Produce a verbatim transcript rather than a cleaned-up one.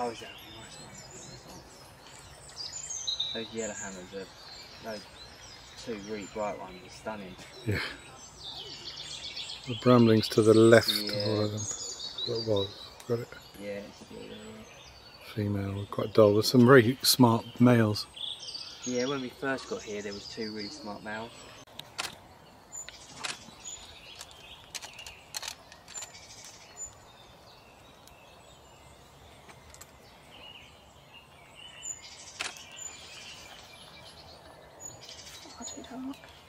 Oh, is that a nice one? Those Yellowhammers are, those two really bright ones are stunning. Yeah. The Brambling's to the left Yeah. of all of them. What was? Got it? Yeah, it's still there. Female, quite dull. There's some very smart males. Yeah, when we first got here, there was two really smart males. Far too dark.